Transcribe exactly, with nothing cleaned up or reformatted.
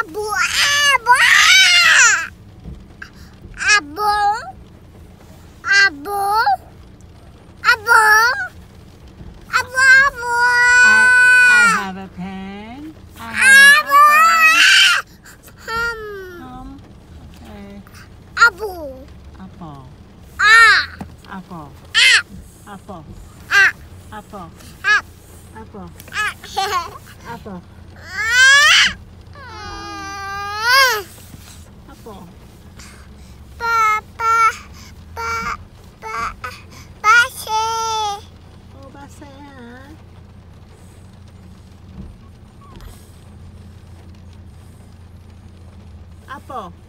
Abu, abu, abu, abu, abu, abu, abu. I, I have a pen. I have Abu. an Hmm. apple. Um, okay. Abu. Apple. Ah. Apple. Ah. Apple. Ah. Apple. Ah. Apple. Ah. Apple. Ah. Apple. Pa, pa, pa, pa, basi. Oh, basa ha? Apple.